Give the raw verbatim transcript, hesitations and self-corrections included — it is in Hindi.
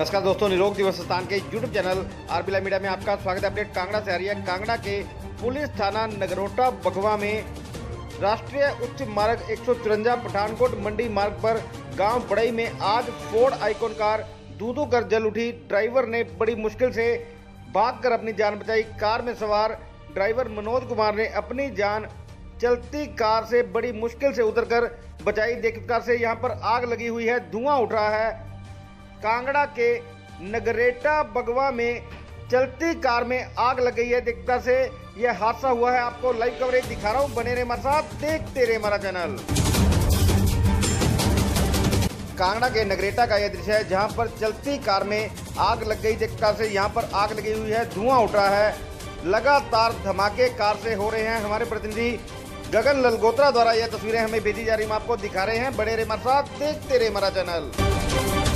नमस्कार दोस्तों, निरोग दिवस स्थान के यूट्यूब चैनल आरबीला मीडिया में आपका स्वागत है। अपडेट कांगड़ा से आ रही है। कांगड़ा के पुलिस थाना नगरोटा बघवा में राष्ट्रीय उच्च मार्ग एक सौ चौरंजा पठानकोट मंडी मार्ग पर गांव बड़ई में आज फोर्ड आइकॉन कार दू दू कर जल उठी। ड्राइवर ने बड़ी मुश्किल से भागकर अपनी जान बचाई। कार में सवार ड्राइवर मनोज कुमार ने अपनी जान चलती कार से बड़ी मुश्किल से उतरकर बचाई। देखिए कार से यहाँ पर आग लगी हुई है, धुआं उठ रहा है। कांगड़ा के नगरेटा बघवा में चलती कार में आग लग गई है। देखता से यह हादसा हुआ है। आपको लाइव कवरेज दिखा रहा हूं, बने रहे हमारे साथ, देखते रहे हमारा चैनल। कांगड़ा के नगरेटा का यह दृश्य है जहां पर चलती कार में आग लग गई। देखता से यहां पर आग लगी हुई है, धुआं उठ रहा है। लगातार धमाके कार से हो रहे हैं। हमारे प्रतिनिधि गगन ललगोत्रा द्वारा यह तस्वीरें हमें भेजी जा रही है, हम आपको दिखा रहे हैं। बने रहे हमारे साथ, देखते रहे हमारा चैनल।